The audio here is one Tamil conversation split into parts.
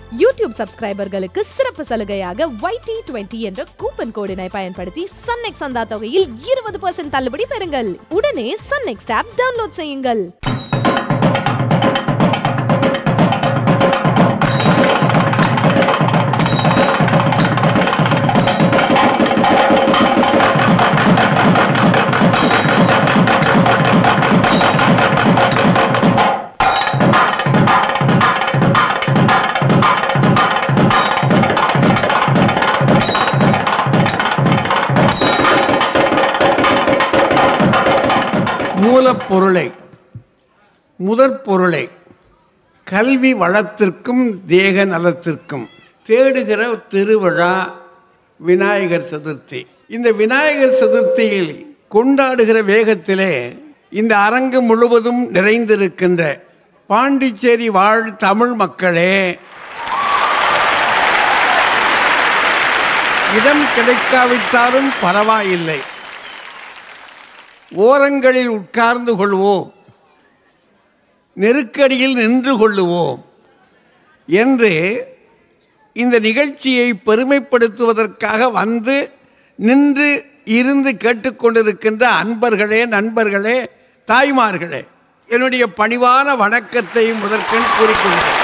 யூடியூப் சப்ஸ்கிரைபர்களுக்கு சிறப்பு சலுகையாக YT20 என்ற கூப்பன் கோடினை பயன்படுத்தி சன்நெக்ஸ் சந்தா தொகையில் 20% தள்ளுபடி பெறுங்கள். உடனே சன்நெக்ஸ் ஆப் டவுன்லோட் செய்யுங்கள். மூலப்பொருளை முதற்பொருளை கல்வி வளத்திற்கும் தேக நலத்திற்கும் தேடுகிற திருவிழா விநாயகர் சதுர்த்தி. இந்த விநாயகர் சதுர்த்தியில் கொண்டாடுகிற வேகத்திலே இந்த அரங்கு முழுவதும் நிறைந்திருக்கின்ற பாண்டிச்சேரி வாழ் தமிழ் மக்களே, இடம் கிடைக்காவிட்டாலும் பரவாயில்லை, ஓரங்களில் உட்கார்ந்து கொள்வோம், நெருக்கடியில் நின்று கொள்ளுவோம் என்று இந்த நிகழ்ச்சியை பெருமைப்படுத்துவதற்காக வந்து நின்று இருந்து கேட்டுக்கொண்டிருக்கின்ற அன்பர்களே, நண்பர்களே, தாய்மார்களே, என்னுடைய பணிவான வணக்கத்தை முதற்கண் கூறிக்கொள்கிறேன்.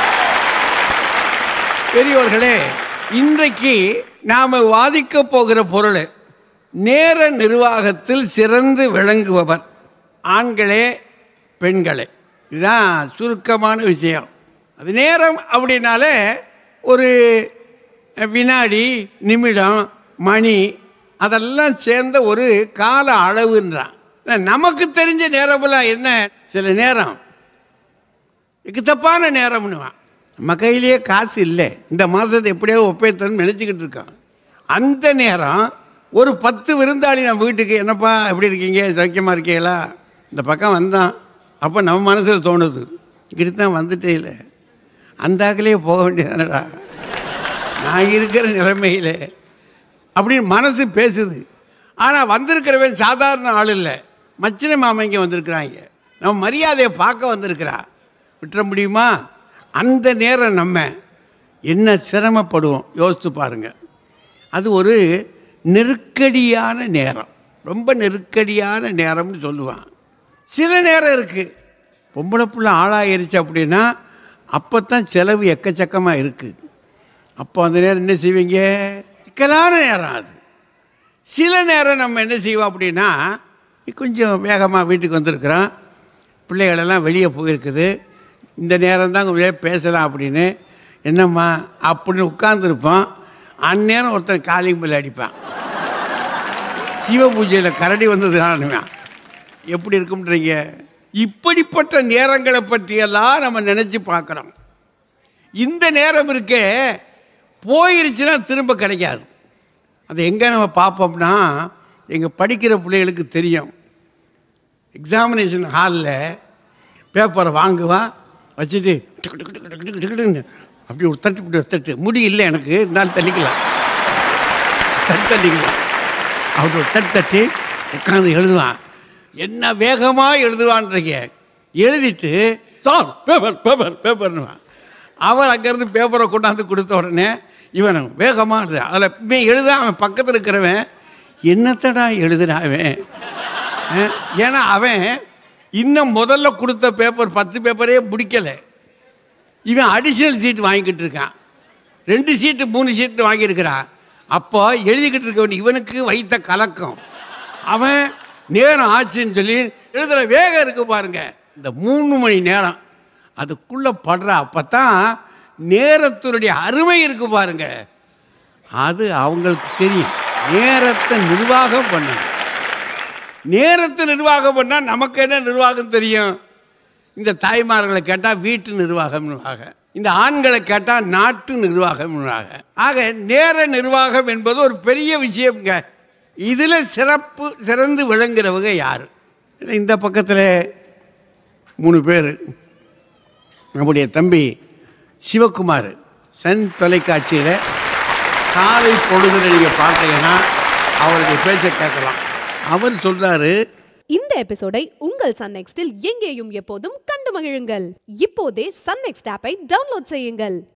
பெரியோர்களே, இன்றைக்கு நாம் வாதிக்க போகிற பொருள் நேர நிர்வாகத்தில் சிறந்து விளங்குபவர் ஆண்களே பெண்களே. இதுதான் சுருக்கமான விஷயம். அது நேரம் அப்படின்னாலே ஒரு வினாடி, நிமிடம், மணி அதெல்லாம் சேர்ந்த ஒரு கால அளவுன்றான். நமக்கு தெரிஞ்ச நேரமெல்லாம் என்ன? சில நேரம் தப்பான நேரம்னுவான். நம்ம கையிலேயே காசு இல்லை, இந்த மாதத்தை எப்படியோ ஒப்பேத்தன்னு நினச்சிக்கிட்டு இருக்கான். அந்த நேரம் ஒரு 10 விருந்தாளி நம்ம வீட்டுக்கு, என்னப்பா எப்படி இருக்கீங்க, சௌக்கியமாக இருக்கீங்களா, இந்த பக்கம் வந்தான். அப்போ நம்ம மனசில் தோணுது, இங்கிட்டு தான் வந்துட்டே இல்லை, அந்த ஆக்கிலேயே போக வேண்டியதானடா நான் இருக்கிற நிலைமையில் அப்படின்னு மனசு பேசுது. ஆனால் வந்திருக்கிறவன் சாதாரண ஆள் இல்லை, மச்சினை மாமா இங்கே வந்திருக்கிறாங்க, நம்ம மரியாதையை பார்க்க வந்திருக்கிறா, விட்டுற முடியுமா? அந்த நேரம் நம்ம என்ன சிரமப்படுவோம் யோசித்து பாருங்கள். அது ஒரு நெருக்கடியான நேரம், ரொம்ப நெருக்கடியான நேரம்னு சொல்லுவான். சில நேரம் இருக்குது, பொம்பளை புள்ள ஆளாயிருச்சு அப்படின்னா அப்போ தான் செலவு எக்கச்சக்கமாக இருக்குது. அப்போ அந்த நேரம் என்ன செய்வீங்க? சிக்கலான நேரம் அது. சில நேரம் நம்ம என்ன செய்வோம் அப்படின்னா, கொஞ்சம் வேகமாக வீட்டுக்கு வந்திருக்கிறோம், பிள்ளைகளெல்லாம் வெளியே போயிருக்குது, இந்த நேரம் தான் கொஞ்சம் பேசலாம் அப்படின்னு, என்னம்மா அப்படின்னு உட்கார்ந்துருப்போம். அந்நேரம் ஒருத்தன் காலிங் பெல் அடிப்பான். சிவ பூஜையில் கரடி வந்ததுனால எப்படி இருக்கும்ன்றீங்க? இப்படிப்பட்ட நேரங்களை பற்றியெல்லாம் நம்ம நினச்சி பார்க்குறோம். இந்த நேரம் இருக்கே, போயிருச்சுன்னா திரும்ப கிடைக்காது. அதை எங்கே நம்ம பார்ப்போம்னா, எங்கள் படிக்கிற பிள்ளைகளுக்கு தெரியும். எக்ஸாமினேஷன் ஹாலில் பேப்பரை வாங்குவான், வச்சுட்டு அப்படி ஒரு தட்டு, இப்படி ஒரு தட்டு, முடி இல்லை எனக்கு, இருந்தாலும் தள்ளிக்கலாம், தள்ளிக்கலாம், அப்படி ஒரு தட்டி உட்காந்து எழுதுவான். என்ன வேகமாக எழுதுவான்றீங்க. எழுதிட்டு சார் பேப்பர் பேப்பர் பேப்பர்னுவான். அவன் அங்கேருந்து பேப்பரை கொண்டாந்து கொடுத்த உடனே இவன் வேகமாக அதில் இவன் எழுத, அவன் பக்கத்தில் இருக்கிறவன் என்னத்தடா எழுதுனாவன், ஏன்னா அவன் இன்னும் முதல்ல கொடுத்த பேப்பர் 10 பேப்பரே முடிக்கலை, இவன் அடிஷ்னல் சீட் வாங்கிக்கிட்டு இருக்கான், 2 சீட்டு 3 சீட்டு வாங்கியிருக்கிறான். அப்போ எழுதிக்கிட்டு இருக்கவன் இவனுக்கு வைத்த கலக்கம், அவன் நேரம் ஆச்சுன்னு சொல்லி எழுதுகிற வேகம் இருக்குது பாருங்க. இந்த 3 மணி நேரம் அதுக்குள்ளே படுற, அப்போ தான் நேரத்தினுடைய அருமை இருக்குது பாருங்க, அது அவங்களுக்கு தெரியும். நேரத்தை நிர்வாகம் பண்ணணும். நேரத்தை நிர்வாகம் பண்ணால் நமக்கு என்ன நிர்வாகம் தெரியும்? இந்த தாய்மார்களை கேட்டால் வீட்டு நிர்வாகம்னுவாக, இந்த ஆண்களை கேட்டால் நாட்டு நிர்வாகம்னுவாக. ஆக நேர நிர்வாகம் என்பது ஒரு பெரிய விஷயம்ங்க. இதில் சிறந்து விளங்குறவங்க யார்? இந்த பக்கத்தில் 3 பேர். நம்முடைய தம்பி சிவகுமார் சன் தொலைக்காட்சியில் காலை பொழுதுல நீங்கள் பார்த்தீங்கன்னா அவருடைய பேச்சை கேட்கலாம். அவர் சொல்கிறாரு, இந்த எபிசோடை உங்கள் சன் நெக்ஸ்டில் எங்கேயும் எப்போதும் கண்டு மகிழுங்கள். இப்போதே சன் நெக்ஸ்ட் ஆப்பை டவுன்லோட் செய்யுங்கள்.